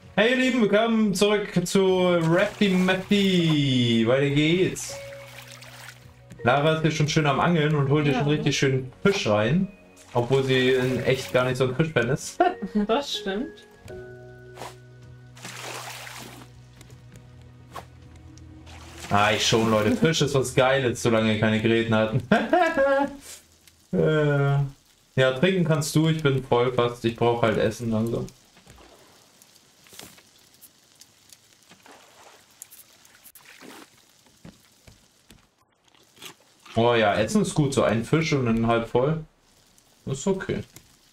Hey ihr Lieben, willkommen zurück zu Rafty Mappy. Weiter geht's. Lara ist hier schon schön am Angeln und holt hier schon richtig schön Fisch rein. Obwohl sie in echt gar nicht so ein Fischfan ist. Das stimmt. Ah, ich schon, Leute. Fisch ist was Geiles, solange wir keine Gräten hatten. Ja, trinken kannst du. Ich bin voll fast. Ich brauche halt Essen langsam. Oh ja, Essen ist gut. So ein Fisch und dann halb voll. Ist okay.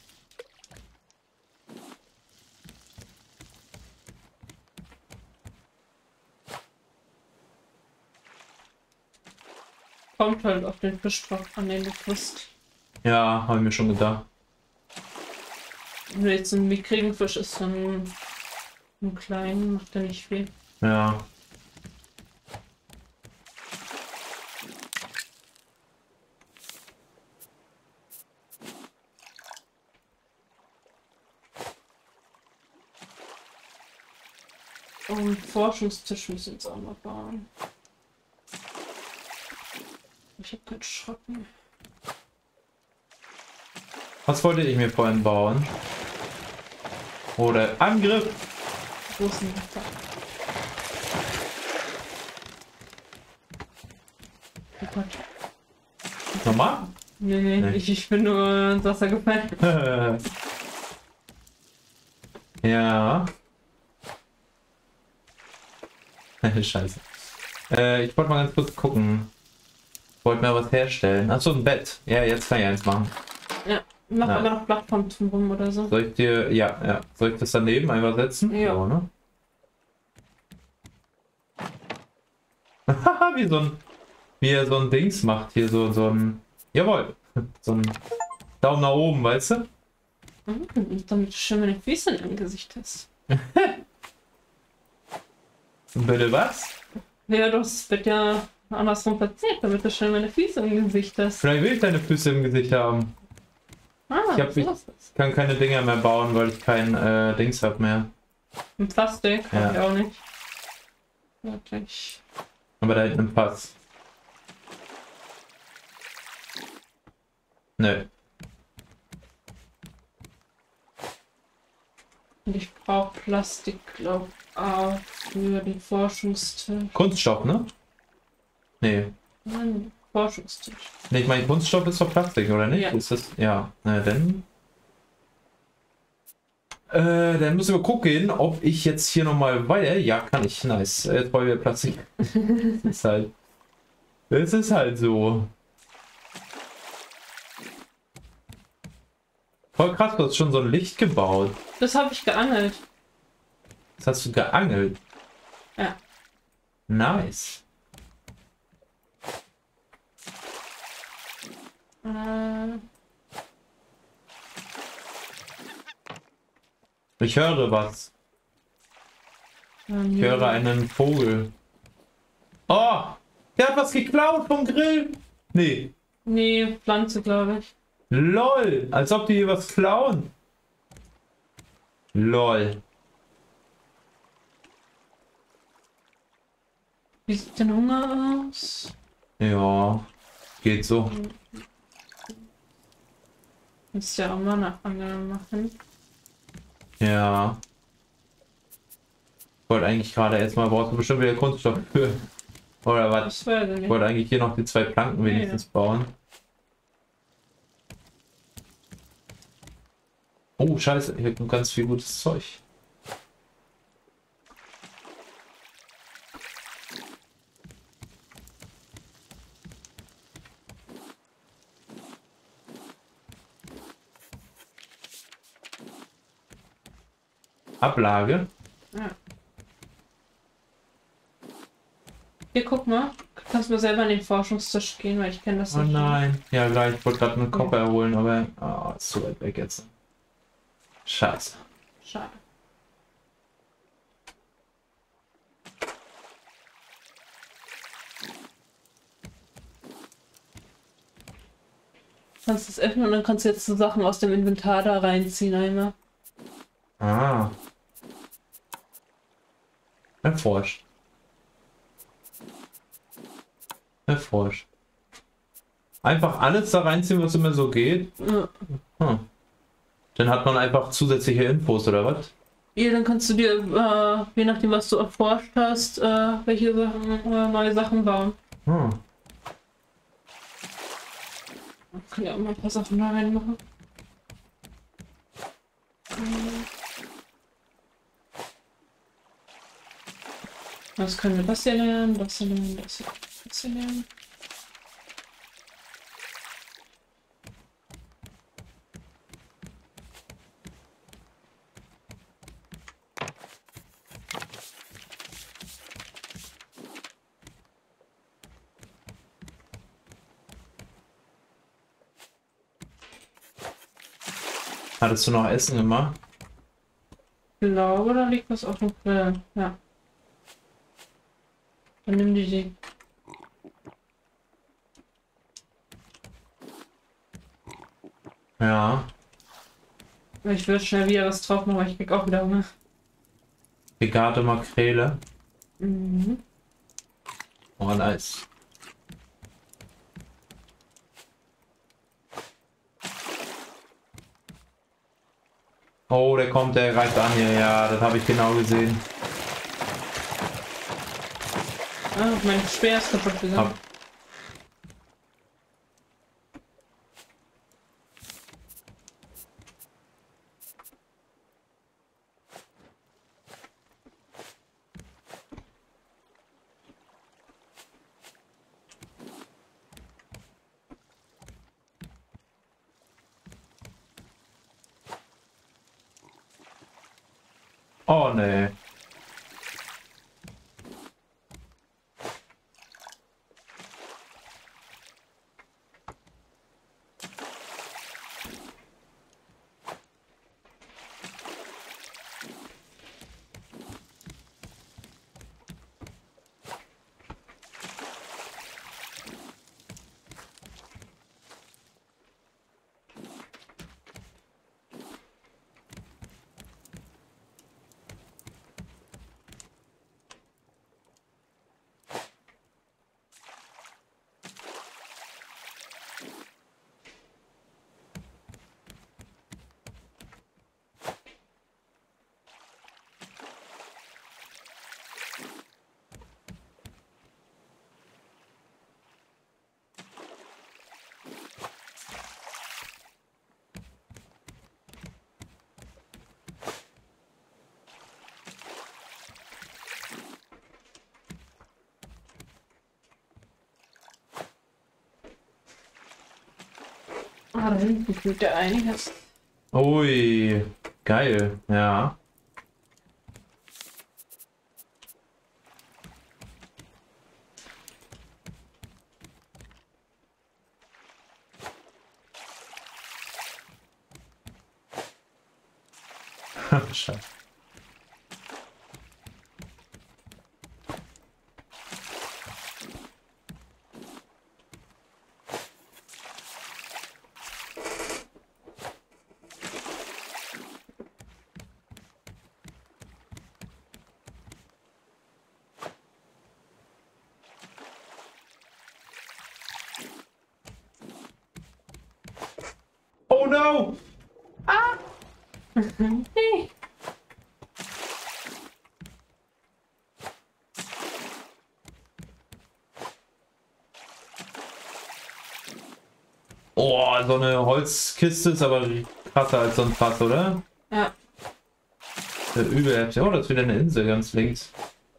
Kommt halt auf den Fisch drauf an, den du frisst. Ja, habe ich mir schon gedacht. Wenn du jetzt einen mickrigen Fisch isst, dann einen kleinen, macht er nicht viel. Ja. Und Forschungstisch müssen wir jetzt auch mal bauen. Ich habe keinen Schrott mehr. Was wollte ich mir vorhin bauen? Oder Angriff! Wo ist denn das? Oh Gott. Nochmal? Nee. Ich bin nur ins Wasser gefallen. Ja. Scheiße. Ich wollte mal ganz kurz gucken. Ich wollte mir was herstellen. Achso, ein Bett. Ja, jetzt kann ich eins machen. Ja, mach aber noch Plattform zum Rum oder so. Soll ich dir. Ja. Soll ich das daneben einfach setzen? Ja. So, ne? Wie er so ein Dings macht. Hier so ein. Jawohl. So ein Daumen nach oben, weißt du? Und damit du schön meine Füße im Gesicht hast. Bitte was? Ja, das wird ja andersrum platziert, damit du schön meine Füße im Gesicht hast. Vielleicht will ich deine Füße im Gesicht haben. Ich kann keine Dinger mehr bauen, weil ich kein Dings habe mehr. Ein Plastik Ja. habe ich auch nicht. Wirklich. Aber da hinten ein Pass. Nö. Und ich brauche Plastik, glaube ich, auch für den Forschungstisch. Kunststoff, ne? Nee. Nein, Forschungstisch. Nee, ich meine, Kunststoff ist doch Plastik, oder nicht? Ja. Ist das. Ja. Na dann. Dann müssen wir gucken, ob ich jetzt hier nochmal weiter. Ja, kann ich. Nice. Jetzt brauche ich wieder Plastik. Das ist halt so. Voll krass, du hast schon so ein Licht gebaut. Das habe ich geangelt. Das hast du geangelt. Ja. Nice. Ich höre was. Ich höre einen Vogel. Oh! Der hat was geklaut vom Grill! Nee. Nee, Pflanze, glaube ich. LOL! Als ob die hier was klauen. LOL. Wie sieht denn Hunger aus? Ja. Geht so. Kannst ja auch mal nach Angeln machen. Ja. Ich wollte eigentlich gerade erstmal, brauchst du bestimmt wieder Kunststoff für. Oder was? Das weiß ich Ich nicht. wollte eigentlich hier noch die 2 Planken wenigstens bauen. Oh, scheiße, ich habe ganz viel gutes Zeug. Ablage. Ja. Hier, guck mal. Du kannst mir selber an den Forschungstisch gehen, weil ich kenne das Oh nicht. nein. Ja, gleich. Ich wollte gerade einen Kopper erholen, aber ist so weit weg jetzt. Scheiße. Schade. Kannst es öffnen und dann kannst du jetzt so Sachen aus dem Inventar da reinziehen einmal. Ah. Erforscht. Erforscht. Einfach alles da reinziehen, was immer so geht. Ja. Hm. Dann hat man einfach zusätzliche Infos, oder was? Ja, dann kannst du dir, je nachdem, was du erforscht hast, welche Sachen, neue Sachen bauen. Hm. Kann ja auch mal ein paar Sachen da reinmachen. Was können wir das hier lernen? Das hier lernen, das hier lernen. Hattest du noch Essen gemacht? Ich glaube, da liegt was auf dem Grill. Ja. Dann nimm die. Ja. Ich will schnell wieder was drauf machen, weil ich krieg auch wieder Hunger. Gegarte Makrele. Mhm. Oh, nice. Oh, der kommt, der greift an hier. Ja, das habe ich genau gesehen. Ah, mein Speer ist kaputt gegangen. Oh, nee. Ah, da hinten fühlt der einiges. Ui, geil. Ja. Scheiße. Oh no! Hey. Oh, so eine Holzkiste ist aber krasser als so ein Fass, oder? Ja. Übel heftig. Oh, das ist wieder eine Insel ganz links.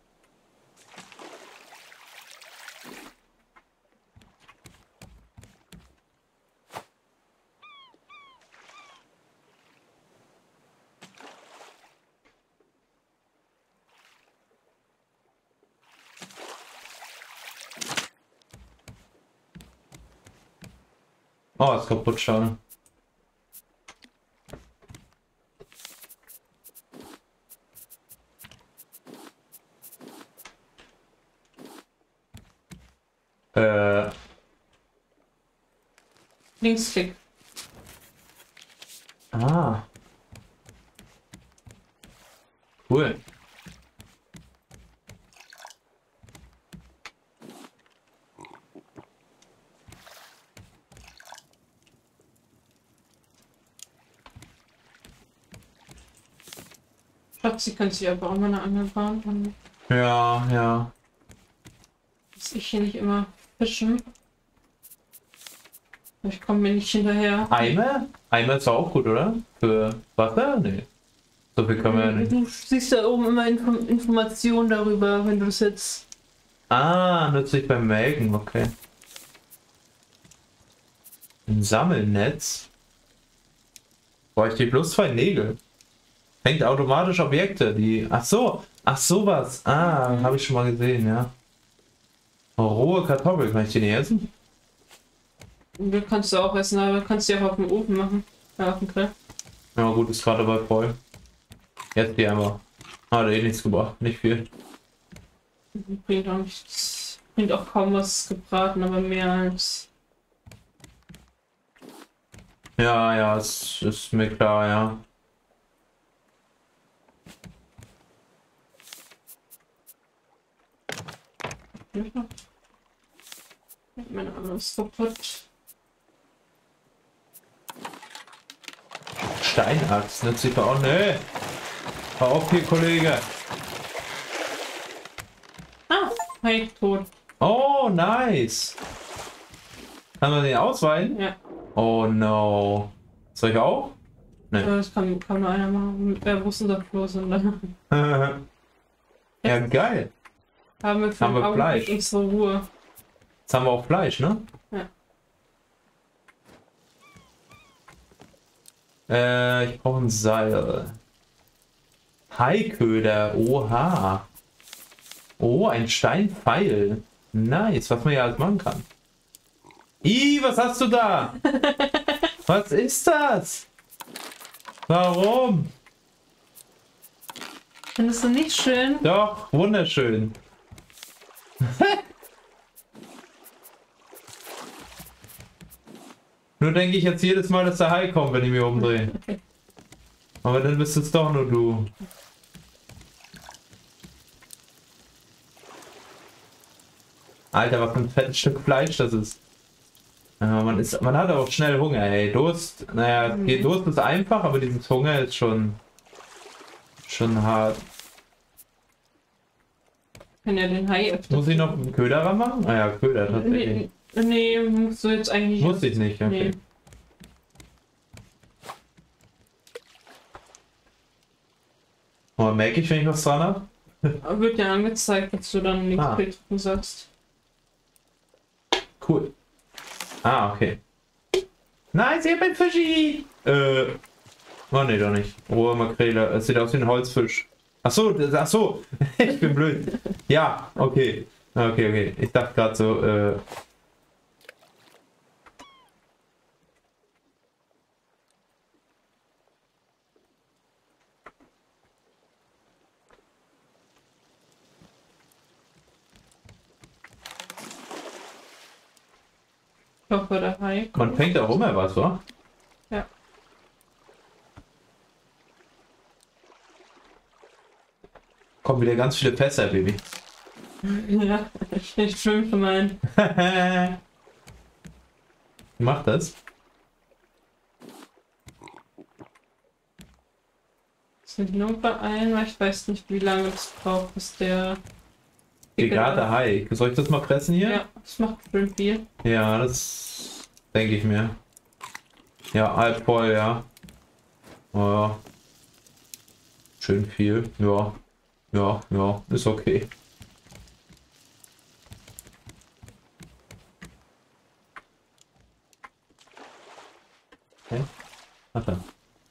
Oh, ist kaputt, schade. Linksklick. Ah. Cool. Schatzi kann sich aber auch mal eine Angel bauen. Ja, ja. Muss ich hier nicht immer fischen. Ich komme mir nicht hinterher. Eimer? Eimer ist auch gut, oder? Für Wasser? Nee. So viel können wir ja nicht. Du siehst da oben immer Informationen darüber, wenn du das jetzt. Ah, nützlich beim Melken, okay. Ein Sammelnetz. Bräuchte ich bloß 2 Nägel. Fängt automatisch Objekte, die. Ach so, ach sowas. Ah, habe ich schon mal gesehen, ja. Rohe Kartoffel, kann ich die nicht essen? Du kannst du auch essen, aber kannst du ja auch auf dem Ofen machen. Ja, auf dem Grill. Ja gut, ist gerade dabei voll. Jetzt die einfach. Hat eh nichts gebracht, nicht viel. Bringt auch nichts. Bringt auch kaum was gebraten, aber mehr als. Ja, ja, es ist mir klar, ja. Ja. Meine Arme ist kaputt. Steinachs, nützlich für auch. Nee. Hör auf hier, Kollege. Ah, hey, tot. Oh, nice. Kann man den ausweiten? Ja. Oh no. Soll ich auch? Nee. Das kann nur einer machen. Wer wusste das bloß? Und dann Ja, geil. haben wir für Haben wir den Fleisch. Augenblick unsere Ruhe. Jetzt haben wir auch Fleisch, ne? Ja. Ich brauche ein Seil. Haiköder. Oha. Oh, ein Steinpfeil. Nice, was man ja alles machen kann. Ih, was hast du da? Was ist das? Warum? Findest du nicht schön? Doch, wunderschön. Nur denke ich jetzt jedes Mal, dass der Hai kommt, wenn ich mich umdrehe. Aber dann bist es doch nur du. Alter, was für ein fettes Stück Fleisch das ist. Ja, man hat auch schnell Hunger, ey. Durst, naja, Durst ist einfach, aber dieses Hunger ist schon hart. Kann ja den Hai öfter. Muss ich noch einen Köder ranmachen? Ah ja, Köder tatsächlich. Nee, musst du jetzt eigentlich. Muss ich nicht, okay. Nee. Aber merke ich, wenn ich was dran habe? Wird ja angezeigt, dass du dann nichts drücken sagst. Cool. Ah, okay. Nice, ihr habt ein Fischi! Oh ne, doch nicht. Rohe Makrele. Es sieht aus wie ein Holzfisch. Ach so. Ich bin blöd. Ja, okay. Okay. Ich dachte gerade so, Ich hoffe, der Hai. man fängt auch immer was, wa? Ja. Kommen wieder ganz viele Fässer, Baby. Ja, ich schwimme für meinen. Mach das. Das sind nur beeilen, weil ich weiß nicht, wie lange es braucht, bis der. Gegarte Hai. Soll ich das mal pressen hier? Ja, das macht bestimmt viel. Ja, das denke ich mir. Ja, halb voll, ja. Oh, ja. Schön viel. Ja. Ja, ist okay. Okay. Ach da.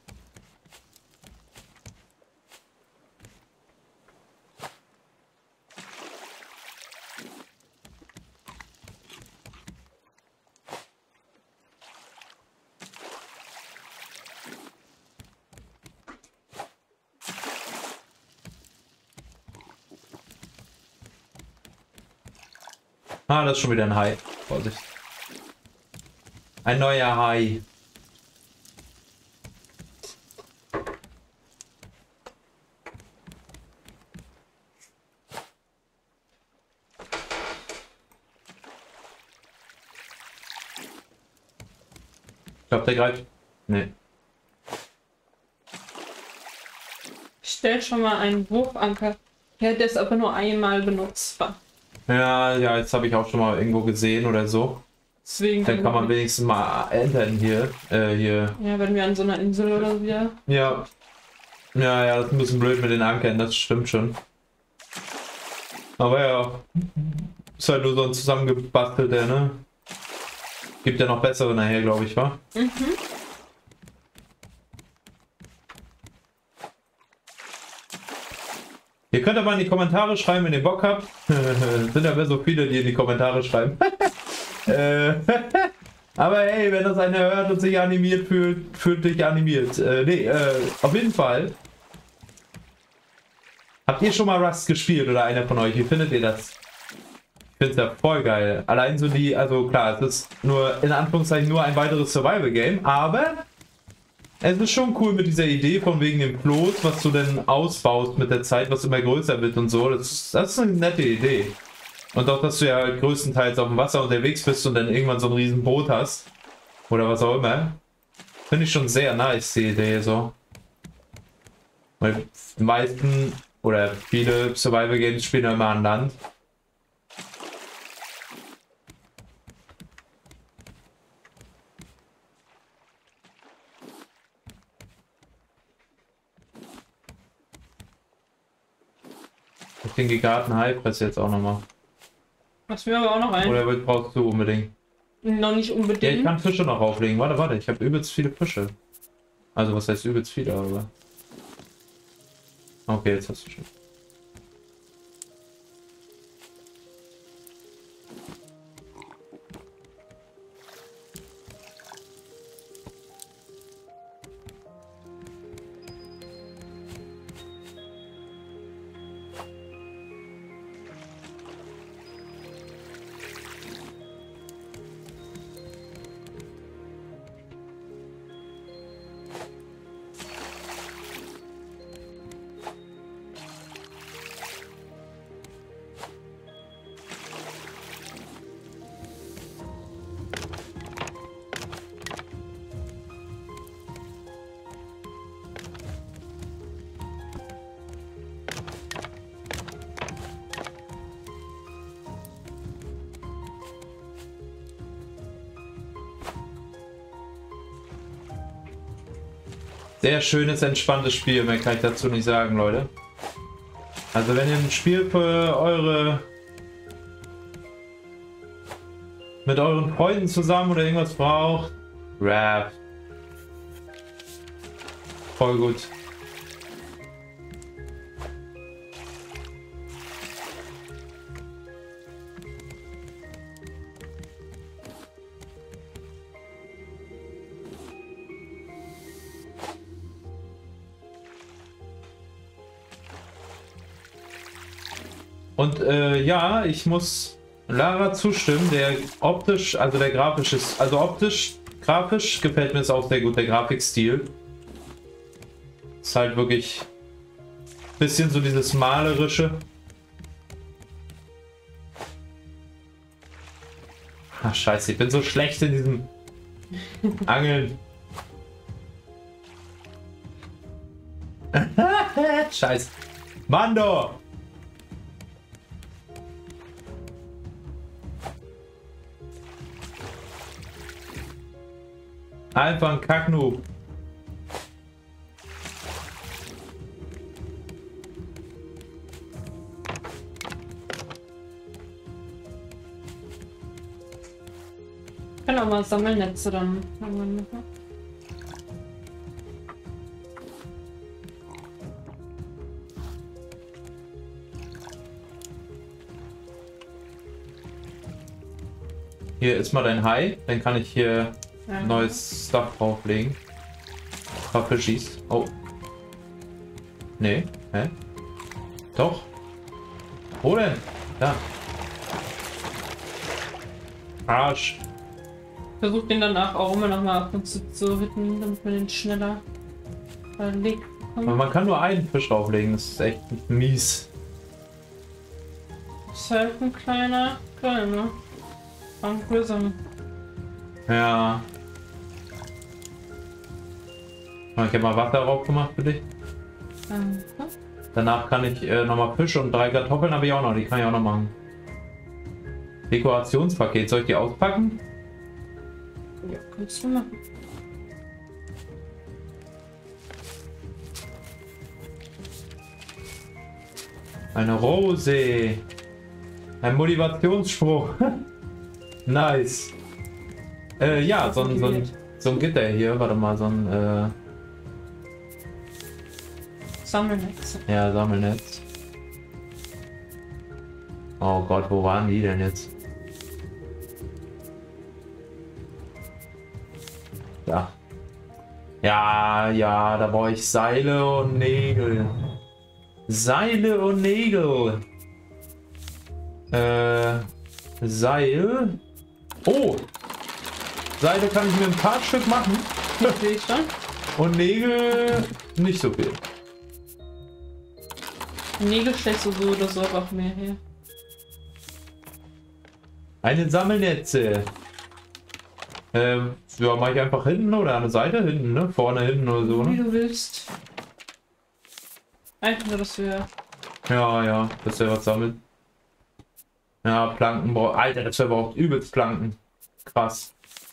Ah, das ist schon wieder ein Hai. Vorsicht. Ein neuer Hai. Ich glaube, der greift. Nee. Stell schon mal einen Wurfanker her, der ist aber nur einmal benutzbar. Ja, ja, jetzt habe ich auch schon mal irgendwo gesehen oder so. Deswegen Dann kann man wenigstens mal entern hier. Hier. Ja, wenn wir an so einer Insel oder so wieder. Ja. Ja, ja, das ist ein bisschen blöd mit den Ankern, das stimmt schon. Aber ja, ist halt nur so ein zusammengebastelter, ne? Gibt ja noch bessere nachher, glaube ich, wa? Mhm. Ihr könnt aber in die Kommentare schreiben, wenn ihr Bock habt. Sind ja so viele, die in die Kommentare schreiben. Aber hey, wenn das einer hört und sich animiert fühlt, fühlt dich animiert. Auf jeden Fall. Habt ihr schon mal Rust gespielt oder einer von euch? Wie findet ihr das? Ich finde es ja voll geil. Allein so die, also klar, es ist nur in Anführungszeichen nur ein weiteres Survival-Game, aber es ist schon cool mit dieser Idee von wegen dem Floß, was du denn ausbaust mit der Zeit, was immer größer wird und so. Das ist eine nette Idee. Und auch, dass du ja größtenteils auf dem Wasser unterwegs bist und dann irgendwann so ein riesen Boot hast. Oder was auch immer. Finde ich schon sehr nice, die Idee so. Weil die meisten oder viele Survival Games spielen ja immer an Land. Ich den gegarten Haipress jetzt auch nochmal. Was mir aber auch noch ein. Oder brauchst du unbedingt? Noch nicht unbedingt. Ja, ich kann Fische noch auflegen. Warte, ich habe übelst viele Fische. Also was heißt übelst viele, aber... Okay, jetzt hast du schon. Sehr schönes, entspanntes Spiel, mehr kann ich dazu nicht sagen, Leute. Also wenn ihr ein Spiel für eure... mit euren Freunden zusammen oder irgendwas braucht, Raft. Voll gut. Und ja, ich muss Lara zustimmen, der optisch, also der grafisch ist, also grafisch gefällt mir es auch sehr gut, der Grafikstil. Ist halt wirklich ein bisschen so dieses malerische. Ach scheiße, ich bin so schlecht in diesem Angeln. Scheiße. Mando! Einfach ein Kacknoob. Ich kann auch mal Sammelnetze dann irgendwann machen. Hier ist mal dein Hai, dann kann ich hier Ja. neues Stuff drauflegen. Ein paar Fischis. Oh. Nee. Hä? Doch. Wo denn? Da. Arsch. Versucht den danach auch immer noch mal ab und zu hitten, damit man den schneller verlegt Aber bekommt. man kann nur einen Fisch drauflegen, das ist echt mies. Ist halt ein kleiner Grill, ne? Am größeren. Ja. Ich habe mal Wasser drauf gemacht für dich. Danach kann ich nochmal Fisch und 3 Kartoffeln habe ich auch noch. Die kann ich auch noch machen. Dekorationspaket. Soll ich die auspacken? Ja, kannst du machen. Eine Rose. Ein Motivationsspruch. Nice. Ja, so ein Gitter hier. Warte mal, so ein... Sammelnetz. Ja, Sammelnetz. Oh Gott, wo waren die denn jetzt? Ja. Ja, ja, da brauche ich Seile und Nägel. Seile und Nägel. Seil. Oh! Seile kann ich mir ein paar Stück machen. Sehe ich schon. Und Nägel nicht so viel. Nägel stellst du so oder so einfach mehr her. Eine Sammelnetze. Ja, mache ich einfach hinten oder an der Seite hinten, ne? Vorne, hinten oder so, Wie ne? du willst. Einfach nur, dass wir... Ja, ja, dass der was sammelt. Ja, Planken braucht. Alter, das verbraucht übelst Planken. Krass.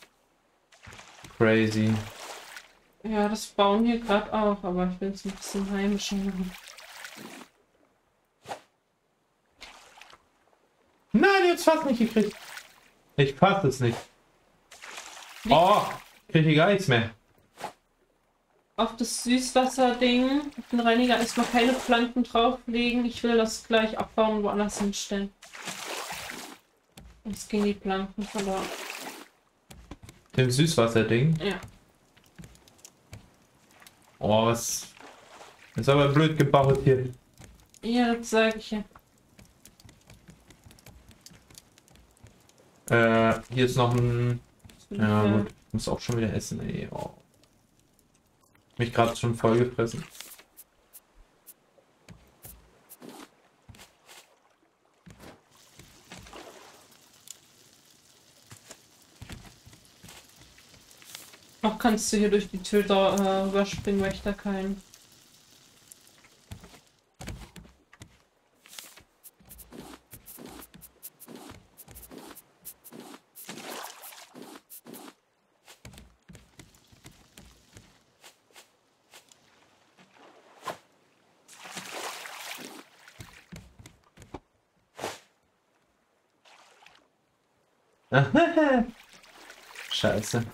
Crazy. Ja, das bauen wir gerade auch, aber ich will es ein bisschen heimischer machen. Nein, jetzt fast nicht gekriegt. Ich fass es nicht. Oh, krieg ich gar nichts mehr. Auf das Süßwasser-Ding, auf den Reiniger erstmal keine Planken drauflegen. Ich will das gleich abbauen und woanders hinstellen. Jetzt gehen die Planken verloren. Dem Süßwasserding. Ja. Oh, was. Ist aber blöd gebaut hier. Ja, das sage ich ja. Hier ist noch ein. Ja, Ja. gut. Muss auch schon wieder essen, ey. Oh. Mich gerade schon voll gefressen. Noch kannst du hier durch die Tür da überspringen, weil ich da keinen. Scheiße.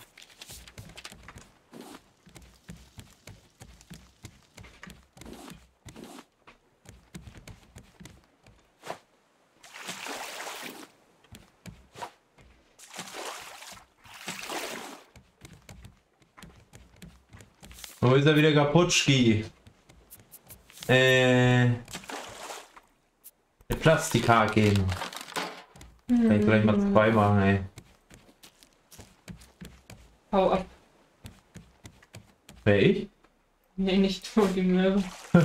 Wo ist er wieder Kaputschki? Eine Plastik-Haken. Kann ich gleich mal 2 machen, ey. Hau ab. Wer ich? Nee, nicht nur die Möwe.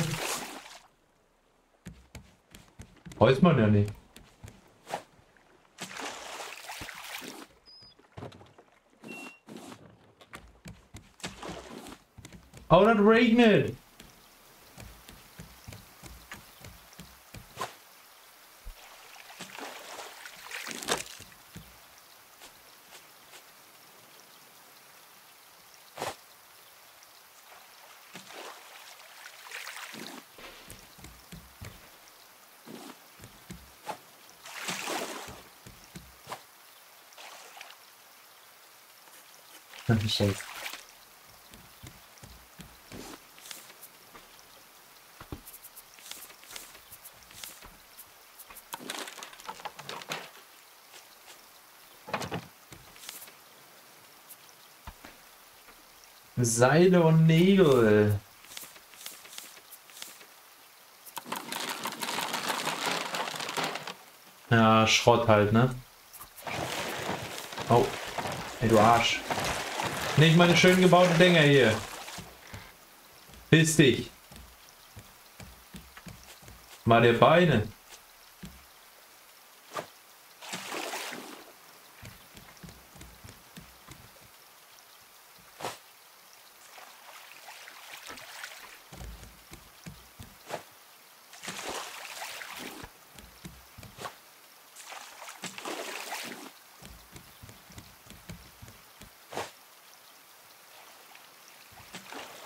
Weiß man ja nicht. Oh, das regnet! Scheiße. Seile und Nägel. Ja, Schrott halt, ne? Oh. Ey, du Arsch. Nicht meine schön gebauten Dinger hier. Piss dich. Mal der Beine.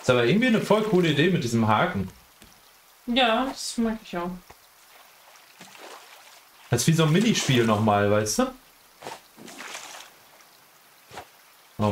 Ist aber irgendwie eine voll coole Idee mit diesem Haken. Ja, das mag ich auch. Das ist wie so ein Minispiel nochmal, weißt du? Oh.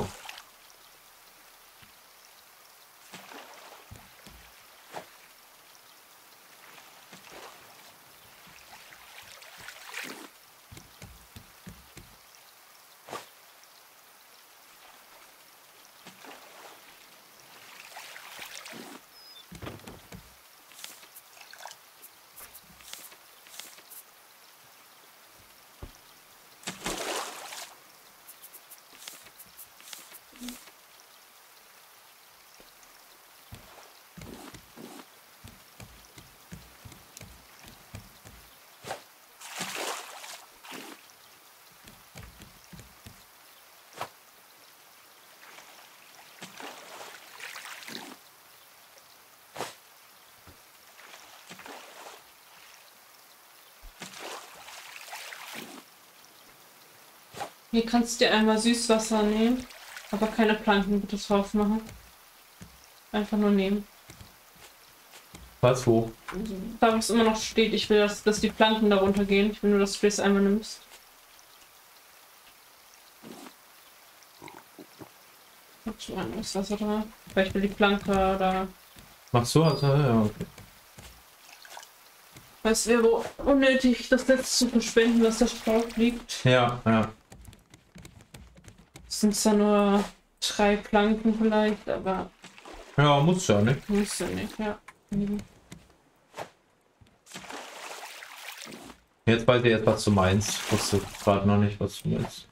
Hier kannst du dir einmal Süßwasser nehmen, aber keine Planken bitte drauf machen. Einfach nur nehmen. Was, wo? Da, wo es immer noch steht, ich will, dass die Planken darunter gehen. Ich will nur, dass du das einmal nimmst. Ich habe das Wasser da. Weil ich will die Planke da. Ach so, also, ja, okay. Es wäre unnötig, das Netz zu verschwenden, was da drauf liegt. Ja, ja. Es sind zwar nur 3 Planken vielleicht, aber Ja, muss ja nicht. muss ja nicht, ja. Jetzt weiß ich erst, was du meinst. Ich wusste gerade noch nicht, was du meinst.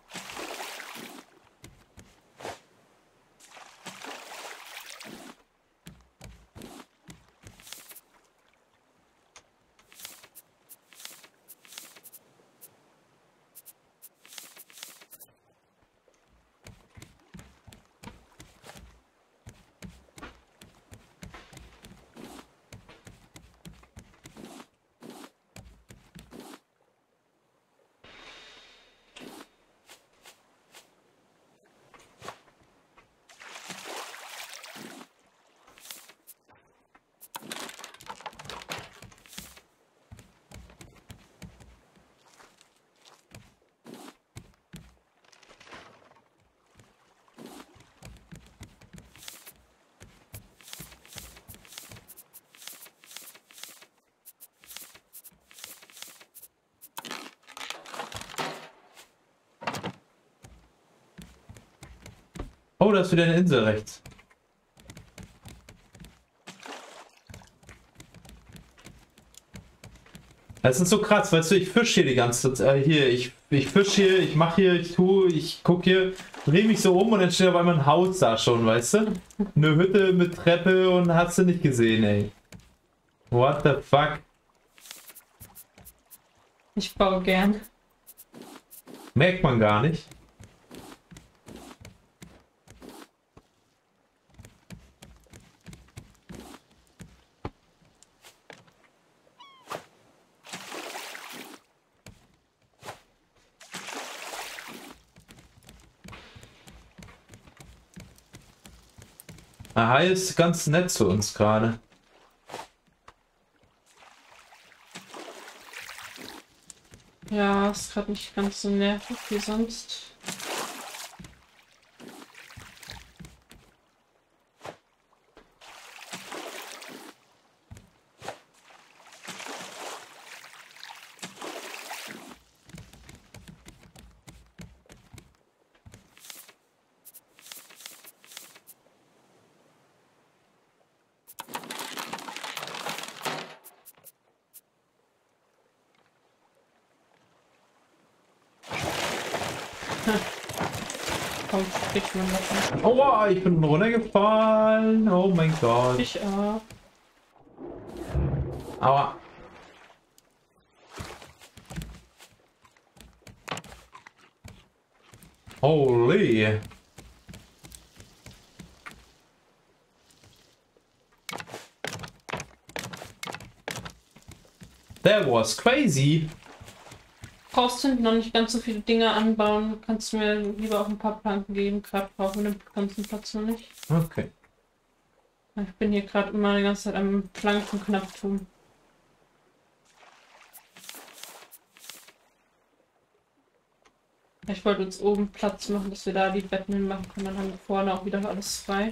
Oh, da ist wieder eine Insel rechts. Das ist so krass, weißt du, ich fische hier die ganze Zeit. Hier, ich fische hier, ich mache hier, ich tue, ich gucke hier, drehe mich so um und dann steht auf einmal ein Haus da schon, weißt du? Eine Hütte mit Treppe und hast du nicht gesehen, ey. What the fuck? Ich baue gern. Merkt man gar nicht. Aha, ist ganz nett zu uns gerade. Ja, ist gerade nicht ganz so nervig wie sonst. Komm, kriegt man das. Aua, ich bin runtergefallen. Oh mein Gott. Ich auch. Aua. Holy. That was crazy. Brauchst du noch nicht ganz so viele Dinge anbauen, kannst du mir lieber auch ein paar Planken geben, gerade brauchen wir den ganzen Platz noch nicht. Okay. Ich bin hier gerade immer die ganze Zeit am Plankenknopf tun. Ich wollte uns oben Platz machen, dass wir da die Betten hinmachen können. Dann haben wir vorne auch wieder alles frei.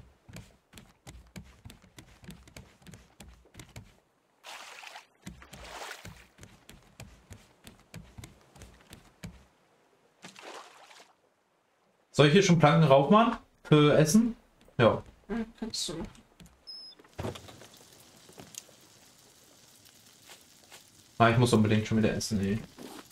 Soll ich hier schon Planken raufmachen? Für Essen? Ja. Ja, kannst du machen. Ah, ich muss unbedingt schon wieder essen, ey.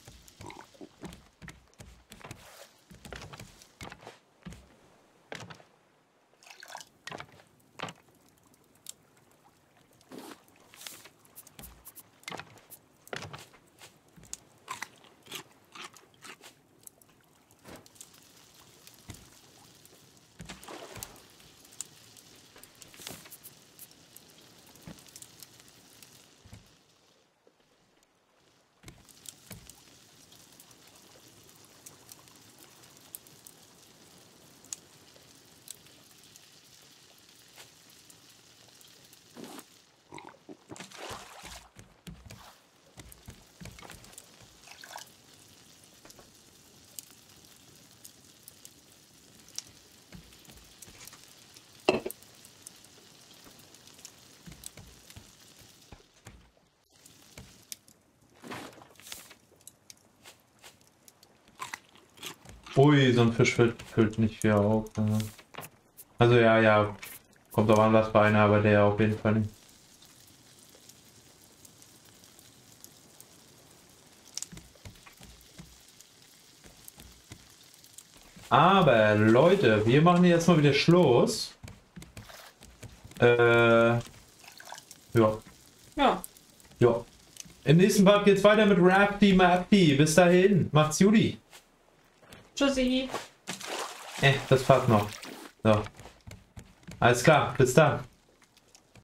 Ui, so ein Fisch füllt nicht viel auf. Also ja, ja. Kommt auch an, was für einer, aber der auf jeden Fall nicht. Aber Leute, wir machen jetzt mal wieder Schluss. Ja. Ja. Ja. Im nächsten Part geht's weiter mit Rafty Mafty. Bis dahin. Macht's Judy. Tschüssi. Das passt noch. So. Alles klar. Bis dann.